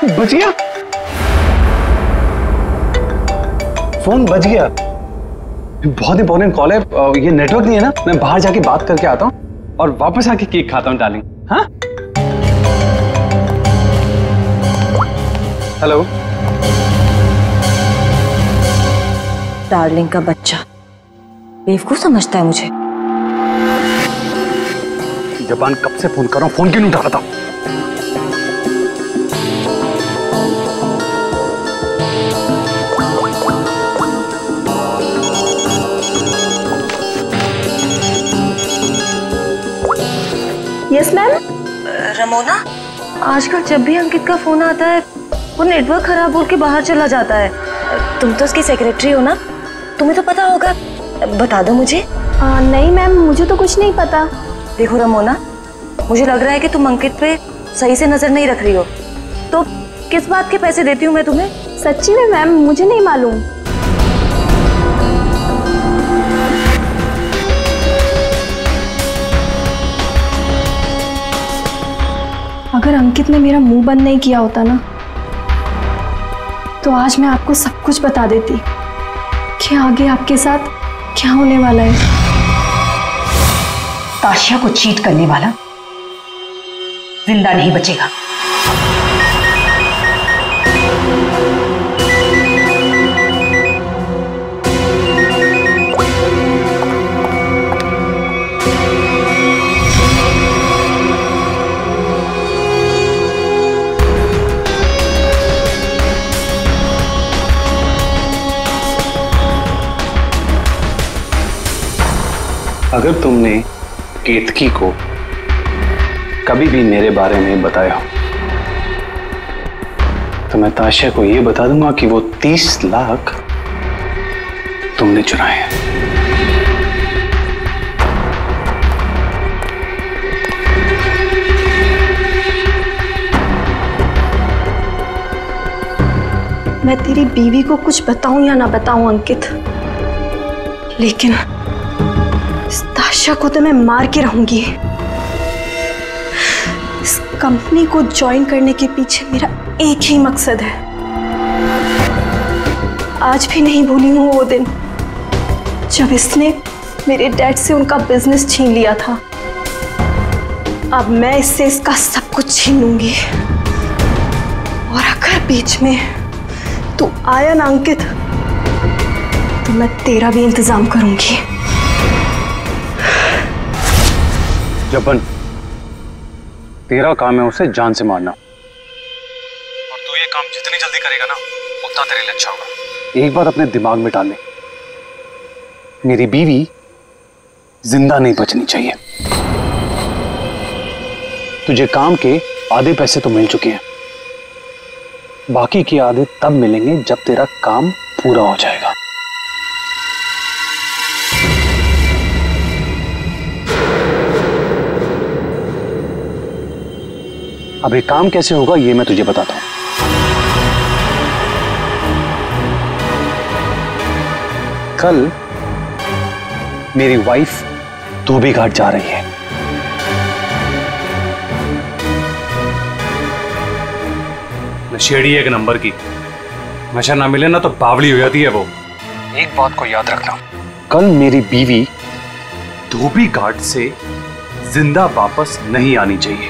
बच गया, फोन बच गया। बहुत इंपॉर्टेंट कॉल है, ये नेटवर्क नहीं है ना, मैं बाहर जाके बात करके आता हूँ और वापस आके केक खाता हूँ डार्लिंग। हाँ हेलो। डार्लिंग का बच्चा बेवकूफ समझता है मुझे। जबान कब से फोन कर रहा हूँ, फोन क्यों नहीं उठा रहा था? Yes ma'am. रमोना, आजकल जब भी अंकित का फोन आता है वो नेटवर्क खराब बोल के बाहर चला जाता है। तुम तो उसकी सेक्रेटरी हो ना, तुम्हें तो पता होगा, बता दो मुझे। नहीं मैम, मुझे तो कुछ नहीं पता। देखो रमोना, मुझे लग रहा है कि तुम अंकित पे सही से नजर नहीं रख रही हो। तो किस बात के पैसे देती हूँ मैं तुम्हें? सच्ची में मैम, मुझे नहीं मालूम। अगर अंकित ने मेरा मुंह बंद नहीं किया होता ना, तो आज मैं आपको सब कुछ बता देती कि आगे आपके साथ क्या होने वाला है। ताशिया को चीट करने वाला जिंदा नहीं बचेगा। अगर तुमने केतकी को कभी भी मेरे बारे में बताया तो मैं ताशिया को यह बता दूंगा कि वो 30 लाख तुमने चुराए हैं। मैं तेरी बीवी को कुछ बताऊं या ना बताऊं अंकित, लेकिन इस ताशिया को तो मैं मार के रहूंगी। इस कंपनी को ज्वाइन करने के पीछे मेरा एक ही मकसद है। आज भी नहीं भूली हूं वो दिन जब इसने मेरे डैड से उनका बिजनेस छीन लिया था। अब मैं इससे इसका सब कुछ छीन लूंगी। और अगर बीच में तू आया ना अंकित, तो मैं तेरा भी इंतजाम करूंगी। जबन, तेरा काम है उसे जान से मारना, और तू ये काम जितनी जल्दी करेगा ना उतना तेरे लिए अच्छा होगा। एक बात अपने दिमाग में डाल ले, मेरी बीवी जिंदा नहीं बचनी चाहिए। तुझे काम के आधे पैसे तो मिल चुके हैं, बाकी के आधे तब मिलेंगे जब तेरा काम पूरा हो जाएगा। अब एक काम कैसे होगा ये मैं तुझे बताता हूं। कल मेरी वाइफ धोबी घाट जा रही है। नशेड़ी एक नंबर की, नशा ना मिले ना तो बावली हो जाती है वो। एक बात को याद रखना, कल मेरी बीवी धोबी घाट से जिंदा वापस नहीं आनी चाहिए।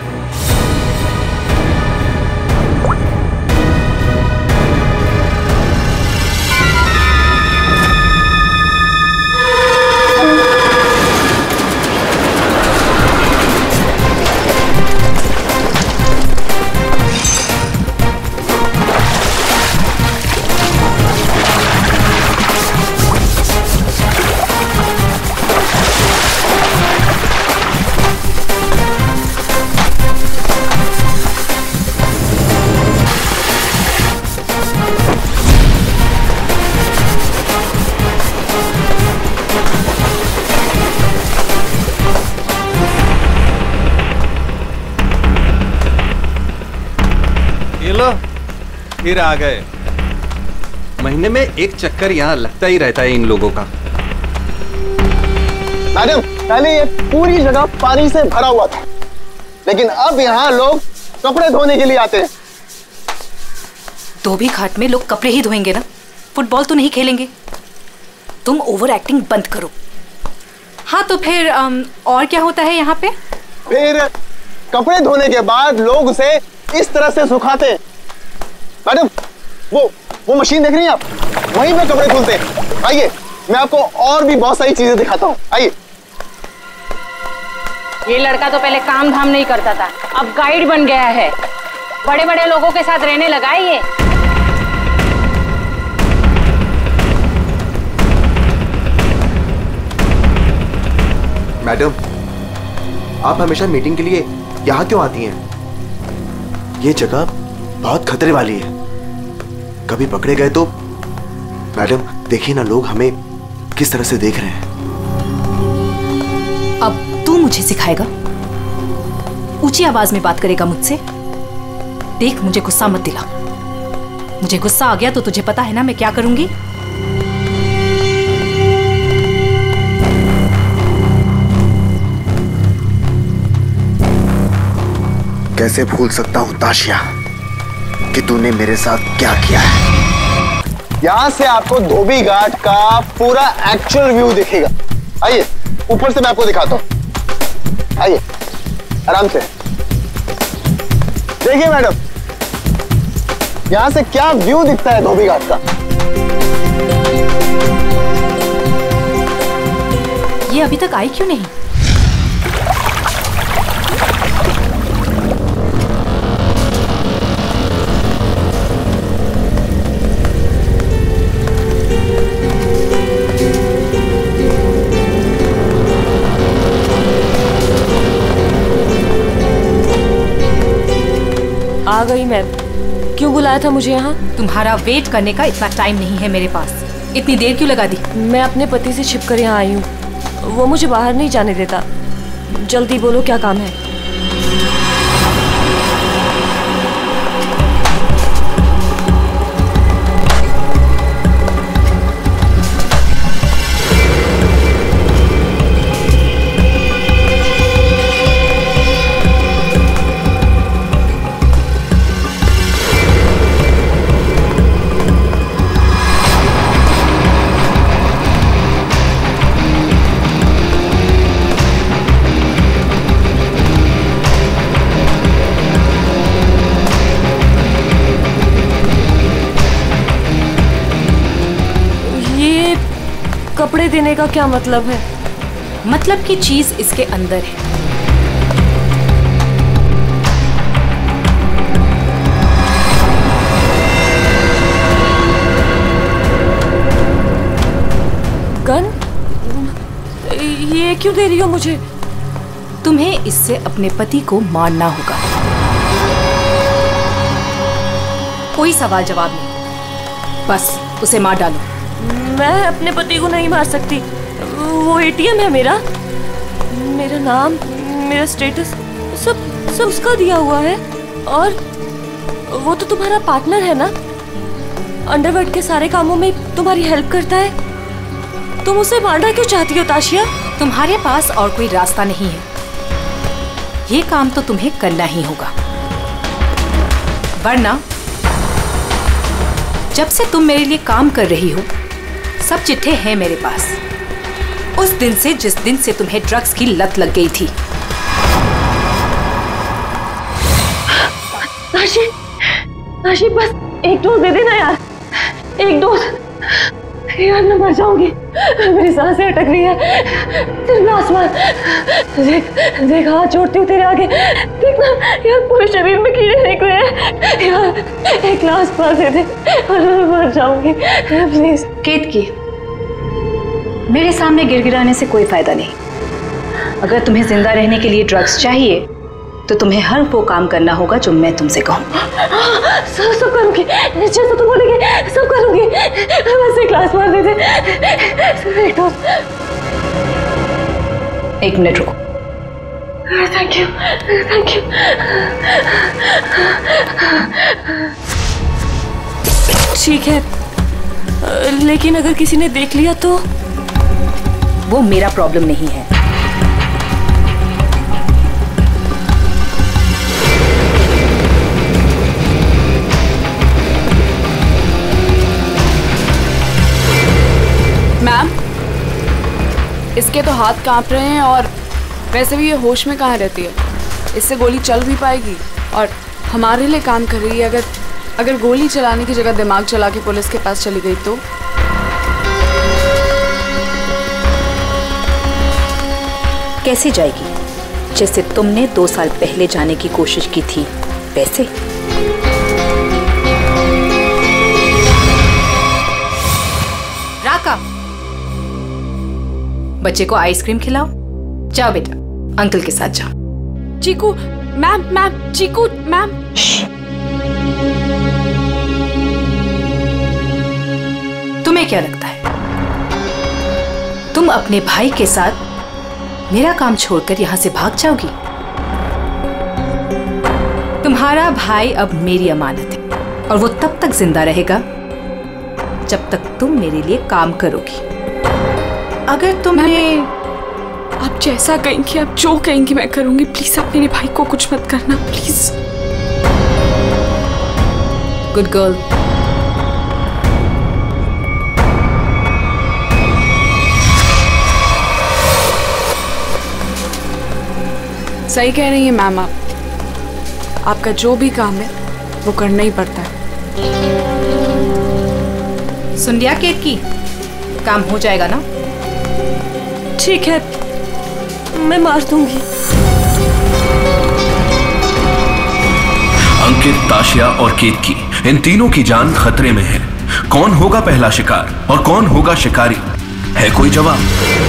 फिर आ गए। महीने में एक चक्कर यहाँ लगता ही रहता है इन लोगों का। मैडम, पहले ये पूरी जगह पानी से भरा हुआ था, लेकिन अब यहाँ लोग कपड़े धोने के लिए आते हैं। धोबी घाट में लोग कपड़े ही धोएंगे ना, फुटबॉल तो नहीं खेलेंगे। तुम ओवर एक्टिंग बंद करो। हाँ तो फिर और क्या होता है यहाँ पे? फिर कपड़े धोने के बाद लोग उसे इस तरह से सुखाते हैं। मैडम वो मशीन देख रही हैं आप, वहीं पे कपड़े धुलते हैं। आइए मैं आपको और भी बहुत सारी चीजें दिखाता हूँ, आइए। ये लड़का तो पहले काम धाम नहीं करता था, अब गाइड बन गया है, बड़े बड़े लोगों के साथ रहने लगा है ये। मैडम, आप हमेशा मीटिंग के लिए यहाँ क्यों आती हैं? ये जगह बहुत खतरे वाली है, कभी पकड़े गए तो। मैडम देखिए ना, लोग हमें किस तरह से देख रहे हैं। अब तू मुझे सिखाएगा? ऊंची आवाज में बात करेगा मुझसे? देख, मुझे गुस्सा मत दिला। मुझे गुस्सा आ गया तो तुझे पता है ना मैं क्या करूंगी। कैसे भूल सकता हूं ताशिया कि तूने मेरे साथ क्या किया है। यहाँ से आपको धोबी घाट का पूरा एक्चुअल व्यू दिखेगा। आइए ऊपर से मैं आपको दिखाता हूँ, आइए आराम से देखिए मैडम, यहाँ से क्या व्यू दिखता है धोबी घाट का। ये अभी तक आई क्यों नहीं? आ गई मैम। क्यों बुलाया था मुझे यहाँ? तुम्हारा वेट करने का इतना टाइम नहीं है मेरे पास। इतनी देर क्यों लगा दी? मैं अपने पति से छिपकर यहाँ आई हूँ, वो मुझे बाहर नहीं जाने देता। जल्दी बोलो क्या काम है। कपड़े देने का क्या मतलब है? मतलब की चीज इसके अंदर है। गन? ये क्यों दे रही हो मुझे? तुम्हें इससे अपने पति को मारना होगा। कोई सवाल जवाब नहीं, बस उसे मार डालो। मैं अपने पति को नहीं मार सकती। वो एटीएम है मेरा, मेरा नाम, मेरा स्टेटस सब उसका दिया हुआ है। और वो तो तुम्हारा पार्टनर है ना, अंडरवर्ल्ड के सारे कामों में तुम्हारी हेल्प करता है। तुम उसे मारना क्यों चाहती हो ताशिया? तुम्हारे पास और कोई रास्ता नहीं है, ये काम तो तुम्हें करना ही होगा, वरना जब से तुम मेरे लिए काम कर रही हो सब चिट्ठे हैं मेरे पास, उस दिन से जिस दिन से तुम्हें ड्रग्स की लत लग गई थी। आशी बस एक डोज दे देना यार, एक डोज। यार मैं मर जाऊंगी, मेरी सांसें अटक रही है। सिर्फ आसमान देख हाथ जोड़ती हूँ तेरे आगे, देखना यार पूरे शरीर में कीड़े निकले हैं यार। एक ग्लास पास दे दे और मैं मर जाऊंगी प्लीज। केतकी, मेरे सामने गिड़गिड़ाने से कोई फायदा नहीं। अगर तुम्हें जिंदा रहने के लिए ड्रग्स चाहिए तो तुम्हें हर वो काम करना होगा जो मैं तुमसे कहूँ। सब करूँगी, जैसा तुम बोलेगी सब करूँगी। बस एक ग्लास मार दे दे। एक मिनट रुको। Thank you, thank you. ठीक है, लेकिन अगर किसी ने देख लिया तो? वो मेरा प्रॉब्लम नहीं है। इसके तो हाथ कांप रहे हैं और वैसे भी ये होश में कहाँ रहती है। इससे गोली चल भी पाएगी और हमारे लिए काम कर रही है। अगर गोली चलाने की जगह दिमाग चला के पुलिस के पास चली गई तो? कैसे जाएगी? जैसे तुमने 2 साल पहले जाने की कोशिश की थी वैसे। राका, बच्चे को आइसक्रीम खिलाओ। जाओ बेटा, अंकल के साथ जाओ। Chiku ma'am, Chiku ma'am. तुम्हें क्या लगता है तुम अपने भाई के साथ मेरा काम छोड़कर यहां से भाग जाओगी? तुम्हारा भाई अब मेरी अमानत है और वो तब तक जिंदा रहेगा जब तक तुम मेरे लिए काम करोगी। अगर तुम्हें आप जैसा कहेंगी, आप जो कहेंगी मैं करूंगी। प्लीज आप मेरे भाई को कुछ मत करना, प्लीज। Good girl. सही कह रही है मैम आप। आपका जो भी काम है वो करना ही पड़ता है। सुन लिया केतकी, काम हो जाएगा ना? ठीक है, मैं मार दूंगी। अंकित, ताशिया और केतकी, इन तीनों की जान खतरे में है। कौन होगा पहला शिकार और कौन होगा शिकारी? है कोई जवाब?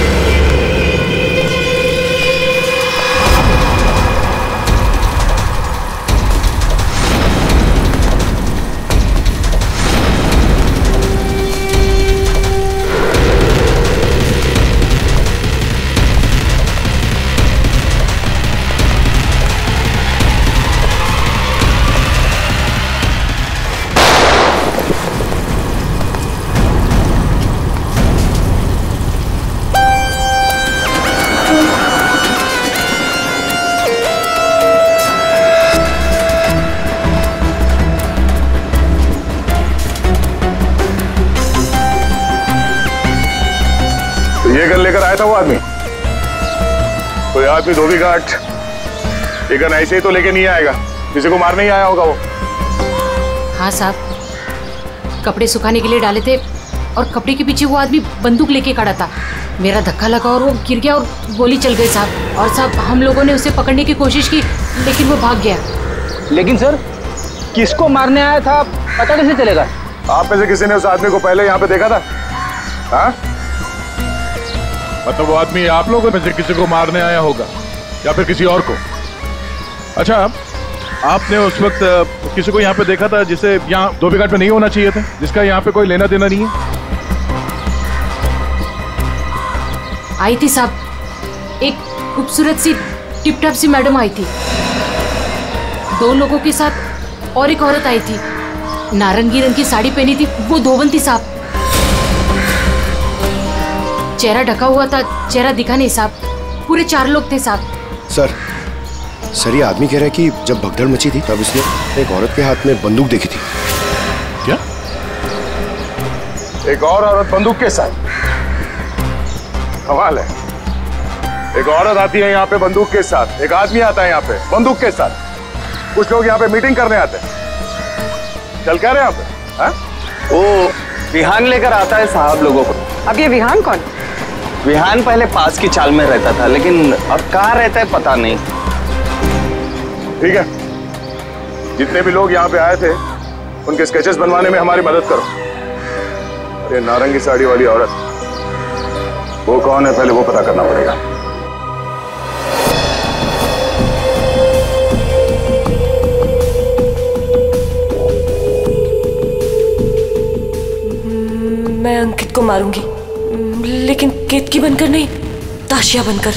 ये गन लेकर आया था वो आदमी। कोई आदमी धोबी घाट ये गन ऐसे ही तो लेके नहीं आएगा, किसी को मारने ही आया होगा वो। हाँ साहब, कपड़े सुखाने के लिए डाले थे और कपड़े के पीछे वो आदमी बंदूक लेके खड़ा था। मेरा धक्का लगा और वो गिर गया और गोली चल गई साहब। और साहब हम लोगों ने उसे पकड़ने की कोशिश की लेकिन वो भाग गया। लेकिन सर, किसको मारने आया था पता कैसे चलेगा? आप में से किसी ने उस आदमी को पहले यहाँ पे देखा था? हाँ? मतलब वो आदमी आप लोगों में से किसी को मारने आया होगा या फिर किसी और को? अच्छा, आपने उस वक्त किसी को यहाँ पे देखा था जिसे यहाँ धोबी घाट पे नहीं होना चाहिए था, जिसका यहाँ पे कोई लेना देना नहीं है? आई थी साहब, एक खूबसूरत सी टिप टॉप सी मैडम आई थी, 2 लोगों के साथ और एक औरत आई थी, नारंगी रंग की साड़ी पहनी थी, वो धोबन थी साहब। चेहरा ढका हुआ था, चेहरा दिखा नहीं साहब। पूरे 4 लोग थे साहब। सर ये आदमी कह रहा है कि जब भगदड़ मची थी तब इसने एक औरत के हाथ में बंदूक देखी थी। क्या? एक और औरत बंदूक के साथ? कमाल है। एक औरत आती है यहाँ पे बंदूक के साथ, एक आदमी आता है यहाँ पे बंदूक के साथ। कुछ लोग यहाँ पे मीटिंग करने आते हैं। चल कह रहे हैं यहाँ पे? वो विहान लेकर आता है साहब लोगों को। अब ये विहान कौन? विहान पहले पास की चाल में रहता था, लेकिन अब कहाँ रहता है पता नहीं। ठीक है, जितने भी लोग यहाँ पे आए थे उनके स्केचेस बनवाने में हमारी मदद करो। अरे नारंगी साड़ी वाली औरत, वो कौन है पहले वो पता करना पड़ेगा। मैं अंकित को मारूंगी, लेकिन केतकी बनकर नहीं, ताशिया बनकर।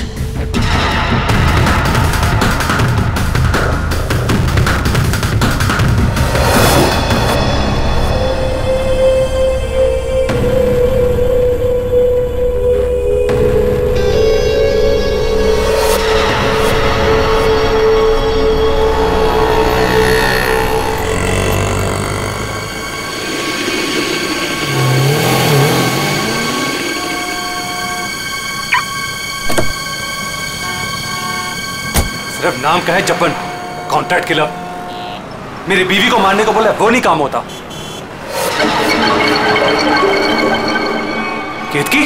नाम क्या है? Jabban, contract killer. मेरी बीवी को मारने को बोले वो नहीं काम होता। केतकी,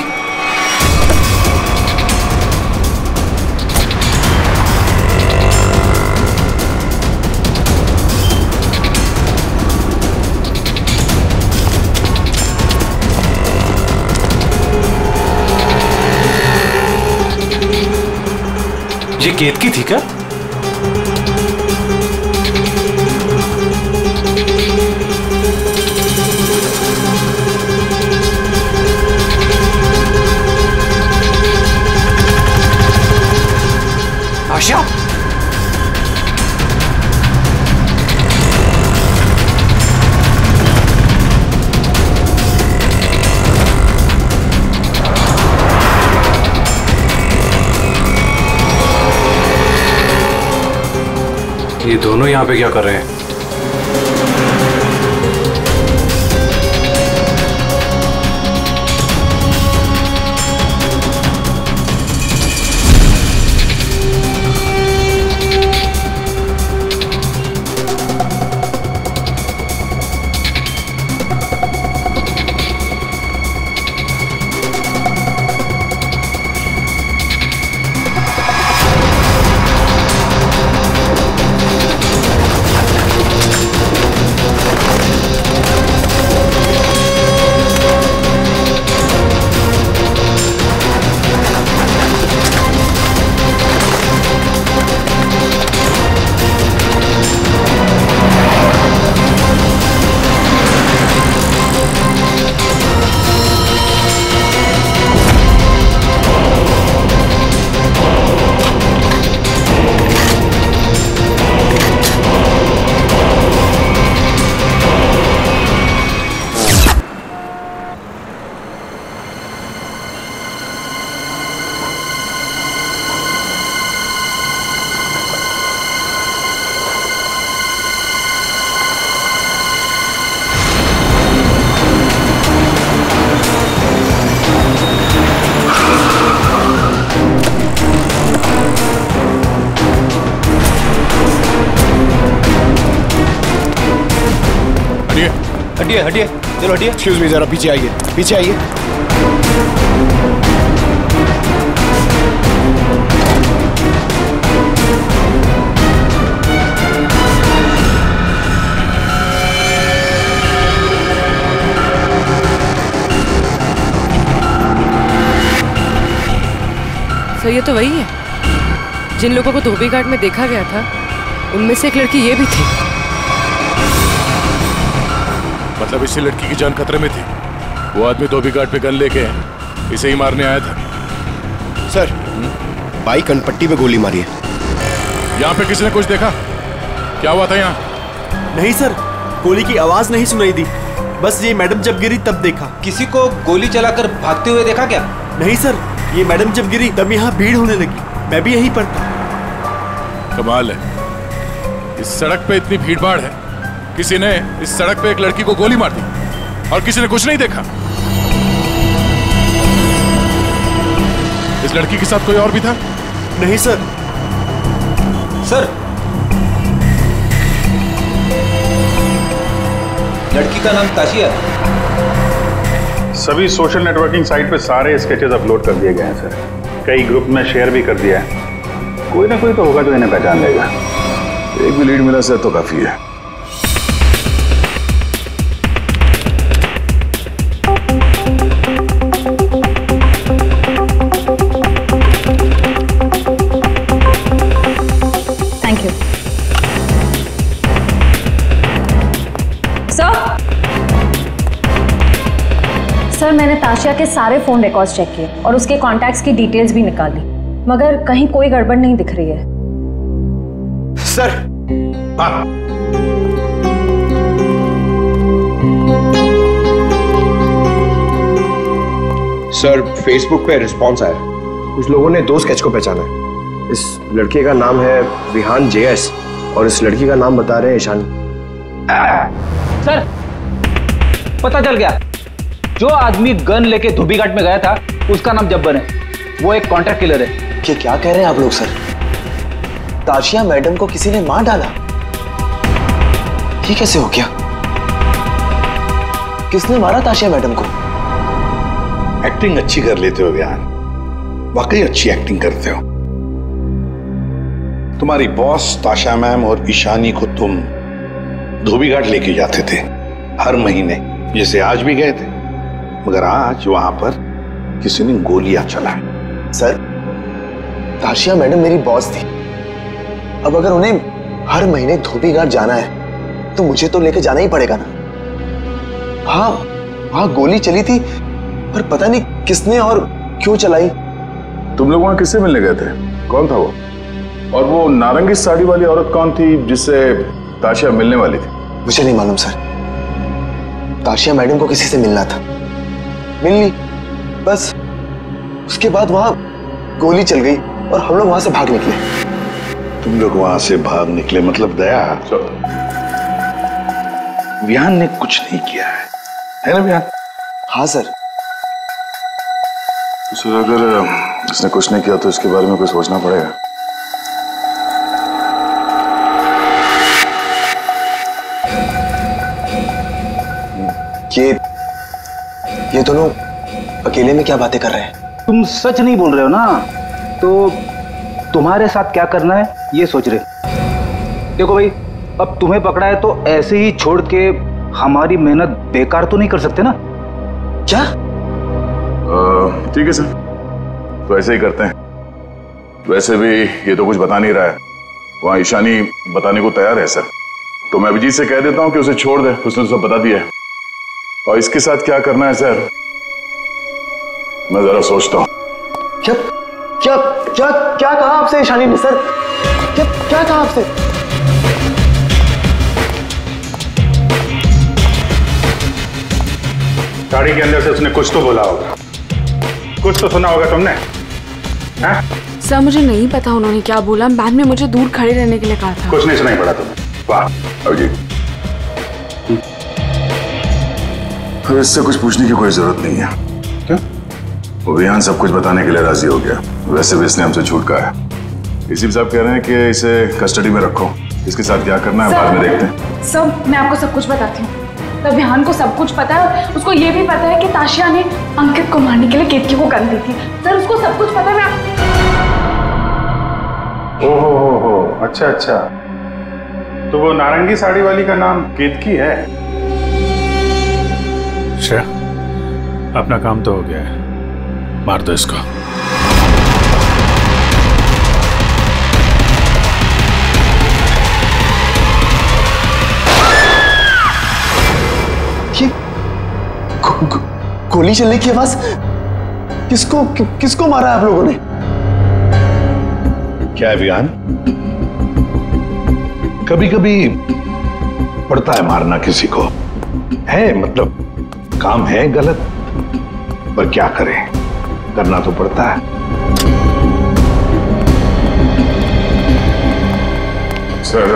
ये केतकी थी क्या? आशा, ये दोनों यहाँ पे क्या कर रहे हैं? हटिए हटिए, चलो हटिए। एक्सक्यूज मी, जरा पीछे आइए, पीछे आइए। सर ये तो वही है जिन लोगों को धोबी घाट में देखा गया था, उनमें से एक लड़की ये भी थी। मतलब इसी लड़की की जान खतरे में थी। वो आदमी धोबी घाट पे गन लेके इसे ही मारने आया था। सर, बाइक कनपट्टी पे गोली मारी है। यहाँ पे किसी ने कुछ देखा? क्या हुआ था यहाँ? नहीं सर, गोली की आवाज नहीं सुनाई दी, बस ये मैडम जब गिरी तब देखा। किसी को गोली चलाकर भागते हुए देखा क्या? नहीं सर, ये मैडम जब गिरी तब यहाँ भीड़ होने लगी, मैं भी यहीं पर था। कमाल है, इस सड़क पे इतनी भीड़ भाड़ है, किसी ने इस सड़क पे एक लड़की को गोली मार दी और किसी ने कुछ नहीं देखा। इस लड़की के साथ कोई और भी था? नहीं सर। सर, लड़की का नाम ताशिया है। सभी सोशल नेटवर्किंग साइट पे सारे स्केचेस अपलोड कर दिए गए हैं सर। कई ग्रुप में शेयर भी कर दिया है। कोई ना कोई तो होगा जो इन्हें पहचान लेगा। एक भी लीड मिला सर तो काफी है। थैंक यू सर, मैंने ताशिया के सारे फोन रिकॉर्ड्स चेक किए और उसके कॉन्टैक्ट्स की डिटेल्स भी निकाली, मगर कहीं कोई गड़बड़ नहीं दिख रही है। सर, हाँ। सर, फेसबुक पे रिस्पॉन्स आया। कुछ लोगों ने दो स्केच को पहचाना है। इस लड़के का नाम है विहान JS और इस लड़की का नाम बता रहे हैं ईशान। सर, पता चल गया, जो आदमी गन लेके धोबी घाट में गया था उसका नाम जब्बन है। वो एक कॉन्ट्रैक्ट किलर है। क्या कह रहे हैं आप लोग सर? ताशिया मैडम को किसी ने मार डाला? ये कैसे हो गया? किसने मारा ताशिया मैडम को? एक्टिंग अच्छी कर लेते हो विहान, वाकई अच्छी एक्टिंग करते हो। तुम्हारी बॉस ताशा मैम और ईशानी को तुम धोबी घाट लेके जाते थे हर महीने, जैसे आज भी गए थे, मगर आज वहां पर किसी ने गोलियां चलाई। सर, ताशिया मैडम मेरी बॉस थी। अब अगर उन्हें हर महीने धोबी घाट जाना है तो मुझे तो लेके जाना ही पड़ेगा ना। हाँ, वहां गोली चली थी, पर पता नहीं किसने और क्यों चलाई। तुम लोग वहां किससे मिलने गए थे? कौन था वो? और वो नारंगी साड़ी वाली औरत कौन थी जिससे ताशिया मिलने वाली थी? मुझे नहीं मालूम सर। ताशिया मैडम को किसी से मिलना था, मिल ली, बस। उसके बाद वहां गोली चल गई और हम लोग वहां से भाग निकले। तुम लोग वहां से भाग निकले मतलब दया, विहान ने कुछ नहीं किया है ना विहान? हाँ सर। सर, अगर उसने कुछ नहीं किया तो इसके बारे में कुछ सोचना पड़ेगा। ये दोनों अकेले में क्या बातें कर रहे हैं? तुम सच नहीं बोल रहे हो ना, तो तुम्हारे साथ क्या करना है ये सोच रहे। देखो भाई, अब तुम्हें पकड़ा है तो ऐसे ही छोड़ के हमारी मेहनत बेकार तो नहीं कर सकते ना? क्या? ठीक है सर, तो ऐसे ही करते हैं। वैसे भी ये तो कुछ बता नहीं रहा है, वहां ईशानी बताने को तैयार है सर, तो मैं अभिजीत से कह देता हूं कि उसे छोड़ दे, उसने सब बता दिया है। और इसके साथ क्या करना है सर, मैं जरा सोचता हूं। क्या क्या क्या क्या कहा आपसे ईशानी ने सर? क्या क्या कहा आपसे? गाड़ी के अंदर से उसने कुछ तो बोला होगा, कुछ तो सुना होगा तुमने? हाँ? सर मुझे नहीं पता उन्होंने क्या बोला, मैम ने मुझे दूर खड़े रहने के लिए कहा था। कुछ नहीं सुनाई पड़ा तुम्हें? वाह अभिजीत, फिर इससे कुछ पूछने की कोई जरूरत नहीं है। क्यों? वो विहान सब कुछ बताने के लिए राजी हो गया। वैसे भी इसने हमसे झूठ कहा है। एसीपी साहब कह रहे हैं कि इसे कस्टडी में रखो, इसके साथ क्या करना है बाद में देखते हैं। सर, मैं आपको सब कुछ बताती हूँ। तब विहान को सब कुछ पता है, उसको ये भी पता है कि ताशिया ने अंकित को मारने के लिए केतकी को गन दी थी। सर, उसको सब कुछ पता है। ओहो, अच्छा अच्छा, तो वो नारंगी साड़ी वाली का नाम केतकी है? अच्छा, अपना काम तो हो गया है, मार दो इसको। गोली चलने की आवाज? किसको मारा है आप लोगों ने? क्या है विहान, कभी कभी पड़ता है मारना किसी को, है मतलब काम है गलत, पर क्या करें, करना तो पड़ता है। सर,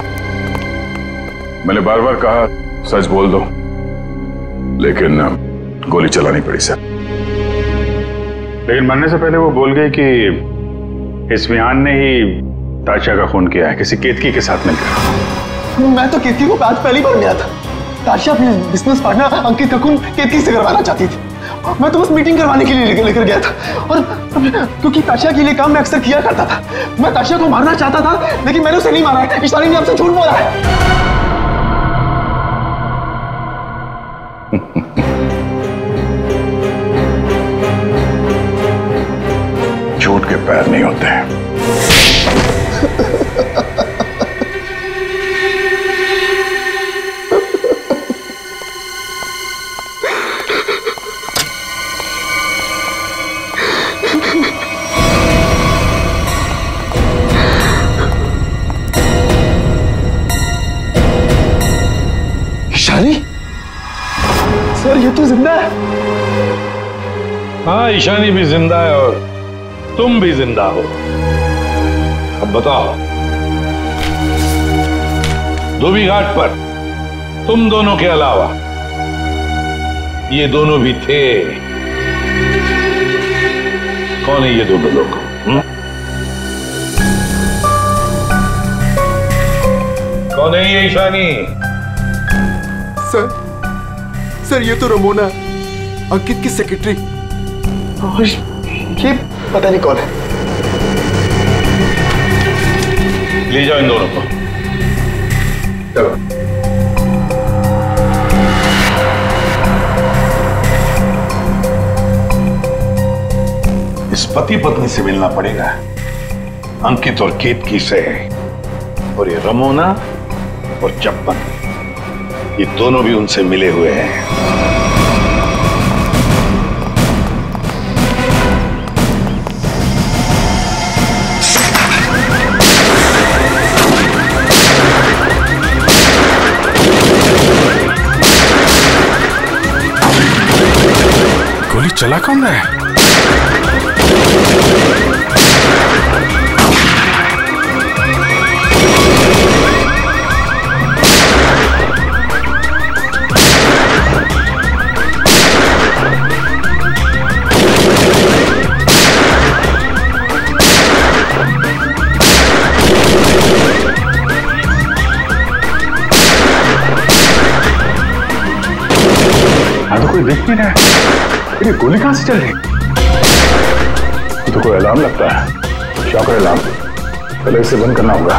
मैंने बार बार कहा सच बोल दो, लेकिन गोली चलानी पड़ी सर। लेकिन मरने से पहले वो बोल गई कि इस विहान ने ही ताशिया का खून किया है, किसी केतकी के साथ मिलकर। मैं तो केतकी को आज पहली बार मिला था। ताशिया अपने बिजनेस पार्टनर अंकित का खून केतकी से करवाना चाहती थी। मैं तो बस मीटिंग करवाने के लिए लेकर गया था, और क्योंकि ताशिया के लिए काम मैं अक्सर किया करता था। मैं ताशिया को मारना चाहता था, लेकिन मैंने उसे नहीं मारा है। ईशानी ने आपसे झूठ बोला है। झूठ के पैर नहीं होते हैं। ईशानी? सर, ये तो जिंदा है। हाँ, ईशानी भी जिंदा है और तुम भी जिंदा हो। अब बताओ, धोबी घाट पर तुम दोनों के अलावा ये दोनों भी थे। कौन है ये दोनों लोग? कौन है ये ईशानी? सर ये तो रमोना, अंकित की सेक्रेटरी। ये पता नहीं कौन है। ले जाओ इन दोनों को। चलो। इस पति पत्नी से मिलना पड़ेगा, अंकित और केतकी से। और ये रमोना और चप्पन, ये दोनों भी उनसे मिले हुए हैं। गोली चला कौन रहा है? कोई देख नहीं रहा है। ये गोली कहां से चल रही? तो कोई अलार्म लगता है, शॉकर अलार्म। पहले इसे बंद करना होगा।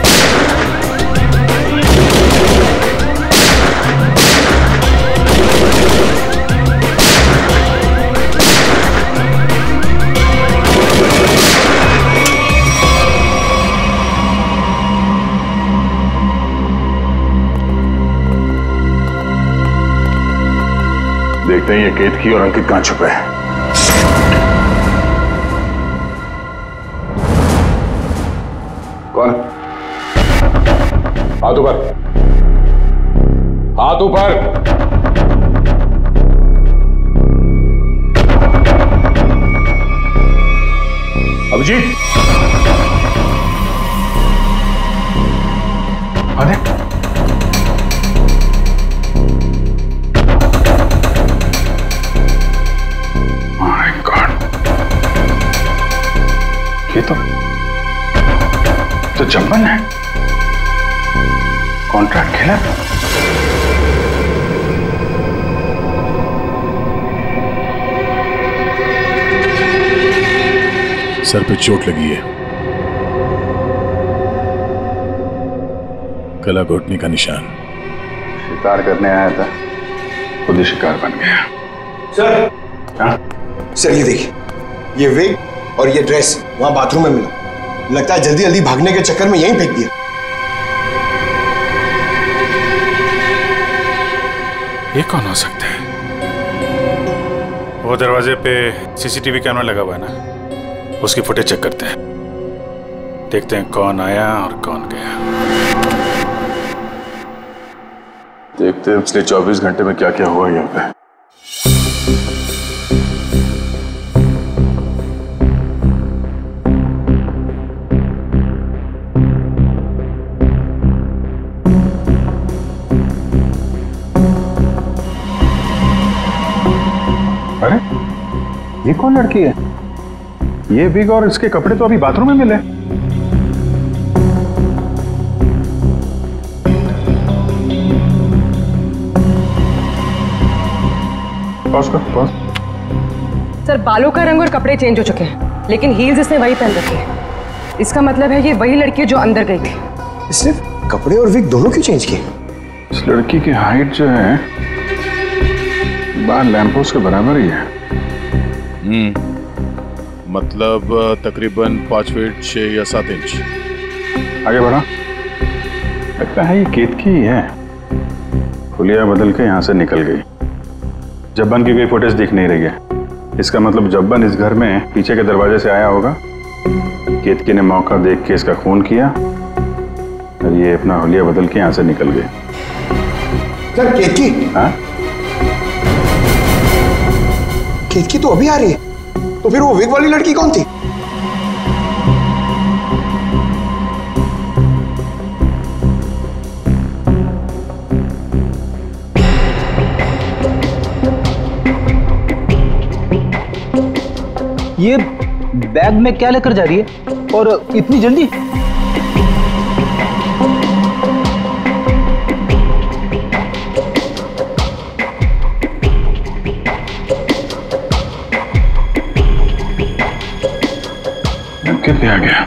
देखते हैं ये केतकी और अंकित कहां छुपे हैं। कौन? हाथ ऊपर, हाथ ऊपर। अभिजीत, अरे ये तो चंपन है। कॉन्ट्रैक्ट खेला था। सर पे चोट लगी है, गला घोटने का निशान। शिकार करने आया था, खुद ही शिकार बन गया। सर, हाँ? सर ये देखिए, ये विग और ये ड्रेस वहां बाथरूम में मिला। लगता है जल्दी जल्दी भागने के चक्कर में यहीं फेंक दिया। ये कौन हो सकता है? वो दरवाजे पे सीसीटीवी कैमरा लगा हुआ है ना, उसकी फुटेज चेक करते हैं। देखते हैं कौन आया और कौन गया। देखते हैं पिछले 24 घंटे में क्या क्या हुआ यहाँ पे। अरे ये कौन लड़की है? ये विग और इसके कपड़े तो अभी बाथरूम में मिले। पॉज कर, पॉज। सर बालों का रंग और कपड़े चेंज हो चुके हैं, लेकिन हील्स इसने वही पहन रखी है। इसका मतलब है ये वही लड़की है जो अंदर गई थी। इसने कपड़े और विग दोनों क्यों चेंज किए? इस लड़की की हाइट जो है बाहर लैंपोस्ट के बराबर ही है। मतलब तकरीबन 5 फीट 6 या 7 इंच। आगे बढ़ा। लगता है ये केतकी ही है। हुलिया बदल के यहाँ से निकल गई। जब्बन की कोई फुटेज दिख नहीं रही है। इसका मतलब जब्बन इस घर में पीछे के दरवाजे से आया होगा। केतकी ने मौका देख के इसका खून किया और ये अपना हुलिया बदल के यहाँ से निकल गए। सर केतकी? हाँ? केतकी तो अभी आ रही है, तो फिर वो विग वाली लड़की कौन थी? ये बैग में क्या लेकर जा रही है और इतनी जल्दी? भी आ गया।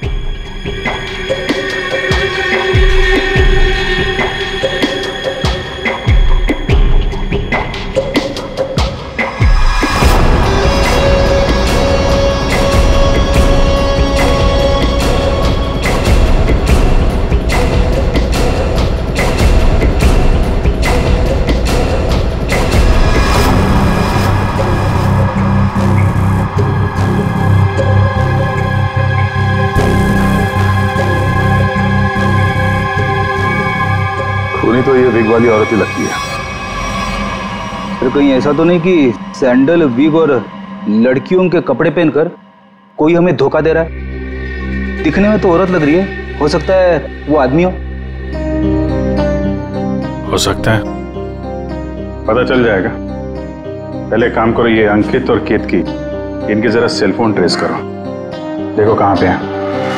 तो ये विग वाली औरत ही लगती है। फिर कहीं ऐसा तो नहीं कि सैंडल, विग और लड़कियों के कपड़े पहनकर कोई हमें धोखा दे रहा है? दिखने में तो औरत लग रही है, हो सकता है वो आदमी हो सकता है, पता चल जाएगा। पहले काम करो, ये अंकित और केतकी, इनके जरा सेलफोन ट्रेस करो, देखो कहां पे हैं।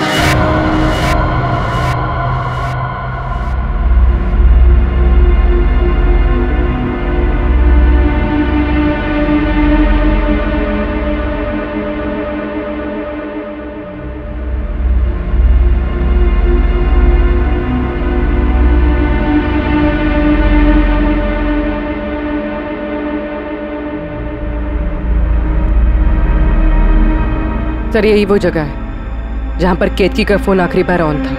सर यही वो जगह है जहां पर केतकी का फोन आखिरी बार ऑन था।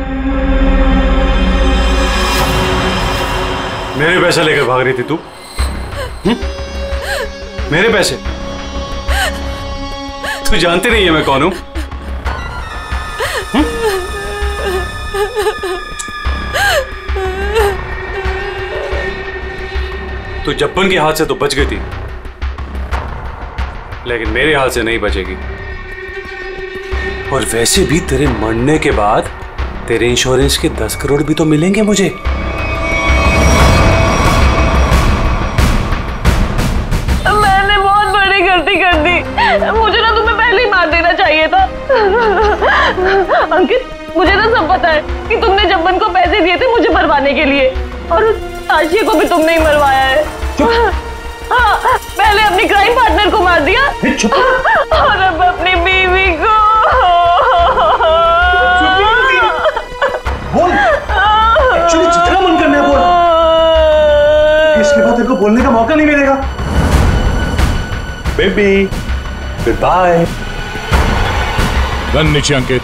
मेरे पैसे लेकर भाग रही थी तू? मेरे पैसे? तू जानती नहीं है मैं कौन हूं? तू जब्बन के हाथ से तो बच गई थी, लेकिन मेरे हाथ से नहीं बचेगी। और वैसे भी तेरे मरने के बाद तेरे इंश्योरेंस के 10 करोड़ भी तो मिलेंगे मुझे। मैंने बहुत बड़ी गलती कर दी, मुझे ना तुम्हें पहले ही मार देना चाहिए था। अंकित, मुझे ना सब पता है कि तुमने जब्बन को पैसे दिए थे मुझे मरवाने के लिए, और उस आशिया को भी तुमने ही मरवाया है। हाँ, पहले अपनी क्राइम पार्टनर को मार दिया और अब अपनी बीवी को। बोल, एक्चुअली जितना मन करना है बोल, इसके बाद तेरे को बोलने का मौका नहीं मिलेगा। Baby, good bye. गन नीचे अंकित।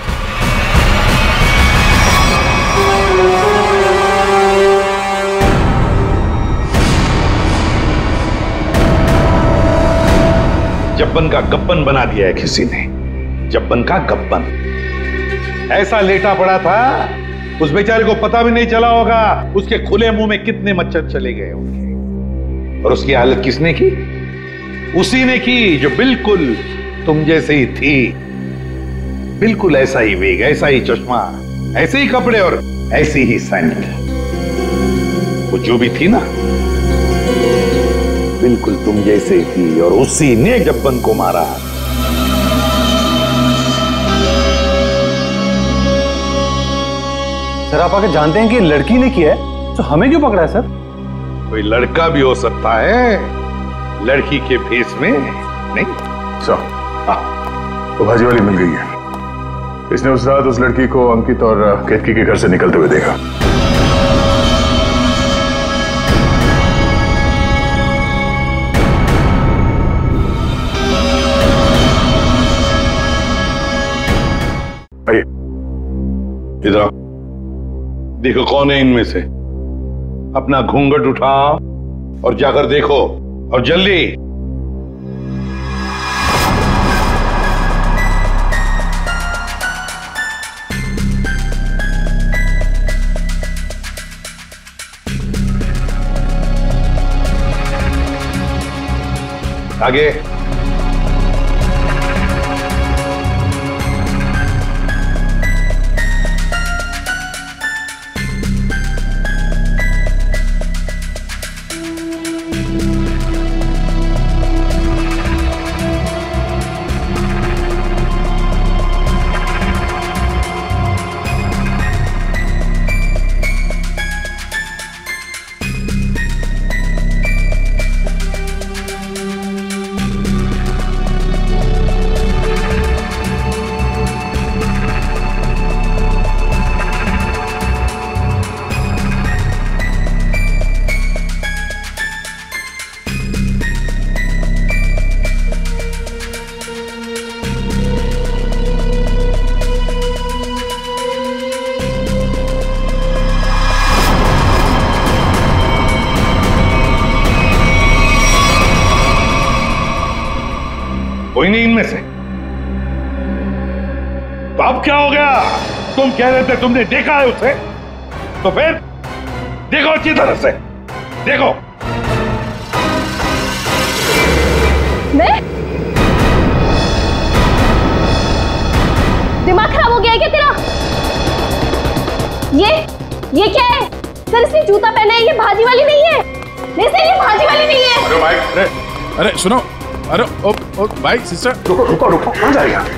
जब्बन का गब्बन बना दिया है किसी ने, जब्बन का गब्बन। ऐसा लेटा पड़ा था, उस बेचारे को पता भी नहीं चला होगा उसके खुले मुंह में कितने मच्छर चले गए होंगे। और उसकी हालत किसने की? उसी ने की जो बिल्कुल तुम जैसे ही थी, बिल्कुल ऐसा ही वेग, ऐसा ही चश्मा, ऐसे ही कपड़े और ऐसी ही सैंडल। वो जो भी थी ना, बिल्कुल तुम जैसे ही थी, और उसी ने जब्बन को मारा। सर आप आके जानते हैं कि लड़की ने किया है, तो हमें क्यों पकड़ा है सर? कोई लड़का भी हो सकता है लड़की के फेस में, नहीं? तो भाजी वाली मिल गई है। इसने उस रात उस लड़की को अंकित और केतकी के घर से निकलते हुए देखा। आइए इधर देखो कौन है इनमें से। अपना घूंघट उठाओ और जाकर देखो, और जल्दी। आगे। कोई नहीं इनमें से। तो अब क्या हो गया? तुम कह रहे थे तुमने देखा है उसे, तो फिर देखो अच्छी तरह से देखो। मैं? दिमाग खराब हो गया है क्या तेरा? ये क्या है? सर इसने जूता पहना है, ये भाजी वाली नहीं है। नहीं सर ये भाजी वाली नहीं है। अरे भाई, अरे सुनो, अरे ओ भाई सिस्टर, रुको कहाँ जा रही है?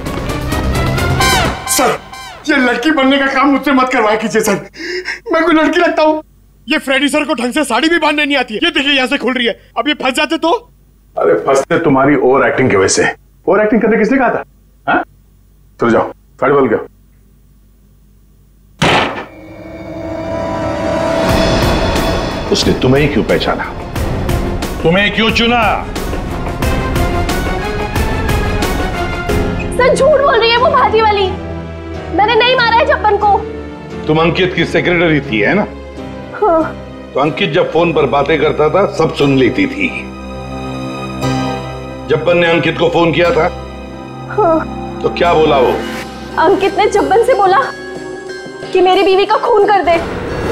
सर ये लड़की बनने का काम मुझसे मत करवाया कीजिए सर, मैं कोई लड़की लगता हूँ? ये फ्रेडी सर को ढंग से साड़ी भी बांधने नहीं आती है। ये देखिए यहाँ से खुल रही है, अब ये फंस जाते तो? अरे फंसते तुम्हारी ओवर एक्टिंग की वजह से। ओवर एक्टिंग करने किसने कहा था? हाँ? चलो जाओ, साड़ी बोल गया। उसने तुम्हें क्यों पहचाना? तुम्हें क्यों चुना? सर झूठ बोल रही है वो भाजी वाली, मैंने नहीं मारा है जब्बन को। तुम अंकित की सेक्रेटरी थी है ना? हाँ। तो अंकित जब फोन पर बातें करता था सब सुन लेती थी। जब्बन ने अंकित को फोन किया था? हाँ। तो क्या बोला वो? अंकित ने जब्बन से बोला कि मेरी बीवी का खून कर दे।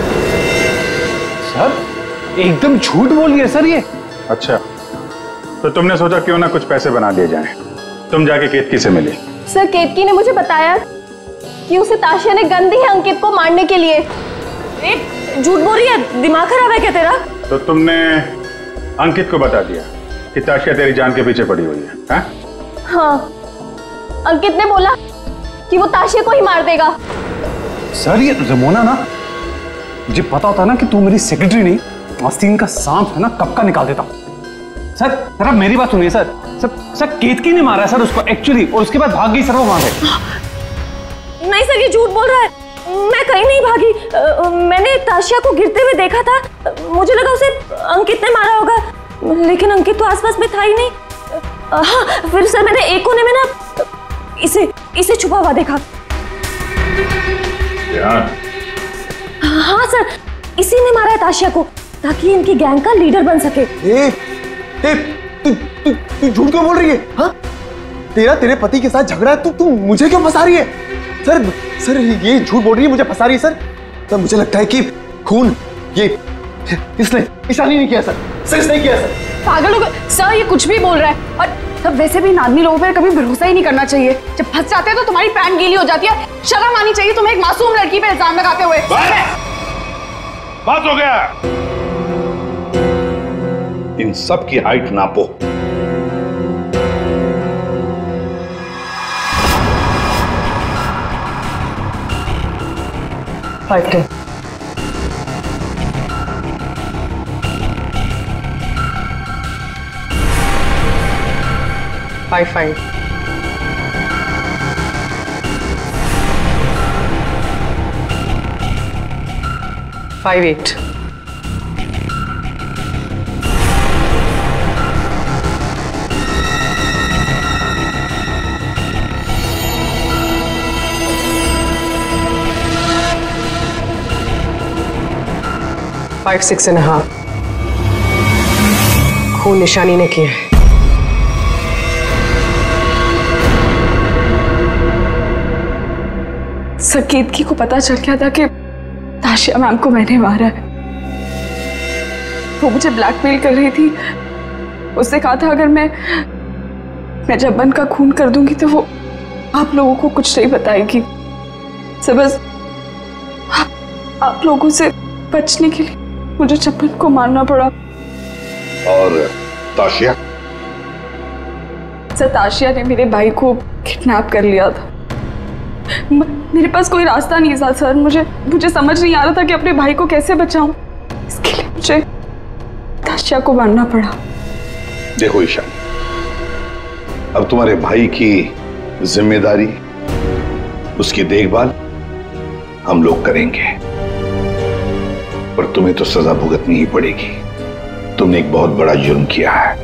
सर एकदम झूठ बोल रही है सर ये। अच्छा, तो तुमने सोचा क्यों ना कुछ पैसे बना दिए जाएं। तुम जाके केतकी से मिली? सर केतकी ने मुझे बताया कि उसे ताशिया ने गन दी है अंकित को मारने के लिए। झूठ बोल रही है, दिमाग खराब है क्या तेरा? तो तुमने अंकित को बता दिया कि ताशिया तेरी जान के पीछे पड़ी हुई है? हाँ? हाँ, अंकित ने बोला कि वो ताशिया को ही मार देगा। सर ये रमोना ना, मुझे पता होता ना कि तू मेरी सेक्रेटरी नहीं, आस्तीन का सांप है ना, कब का निकाल देता। सर सर आप मेरी बात सुनिए सर। सर केतकी ने मारा है सर उसको एक्चुअली, और उसके बाद भाग गई सर वो वहां से। नहीं सर ये झूठ बोल रहा है, मैं कहीं नहीं भागी। मैंने ताशिया को गिरते हुए देखा था, मुझे लगा उसे अंकित ने मारा होगा, लेकिन अंकित तो आसपास में था ही नहीं। हाँ फिर सर मैंने एक कोने में ना इसे छुपा हुआ देखा। हाँ सर इसी ने मारा है ताशिया को, ताकि इनकी गैंग का लीडर बन सके। तू झूठ क्यों बोल रही है? हाँ? तेरे पति के साथ झगड़ा है, तू मुझे क्यों फंसा रही है? सर ये झूठ बोल रही है, मुझे फंसा रही है सर। मुझे लगता है कि खून ये इसने ईशानी नहीं किया सर इसने किया सर। पागल हो गए सर, ये कुछ भी बोल रहा है। और तब वैसे भी आदमी लोगों पर कभी भरोसा ही नहीं करना चाहिए, जब फंस जाते हैं तो तुम्हारी पैंट गीली हो जाती है। शर्म आनी चाहिए तुम्हें एक मासूम लड़की पे इल्जाम लगाते हुए। बात हो गया, इन सब की हाइट नापो। फाइव 5 8 5 6.5 खून निशानी ने किया है। सर केतकी को पता चल गया था कि ताशिया मैम को मैंने मारा है। वो मुझे ब्लैकमेल कर रही थी, उसने कहा था अगर मैं जब्बन का खून कर दूंगी तो वो आप लोगों को कुछ नहीं बताएगी। सर बस आप लोगों से बचने के लिए मुझे जब्बन को मारना पड़ा। और ताशिया? सर ताशिया ने मेरे भाई को किडनैप कर लिया था। मेरे पास कोई रास्ता नहीं था सर, मुझे समझ नहीं आ रहा था कि अपने भाई को कैसे बचाऊं। इसके लिए मुझे ताशिया को मारना पड़ा। देखो ईशान, अब तुम्हारे भाई की जिम्मेदारी, उसकी देखभाल हम लोग करेंगे, पर तुम्हें तो सजा भुगतनी ही पड़ेगी। तुमने एक बहुत बड़ा जुर्म किया है।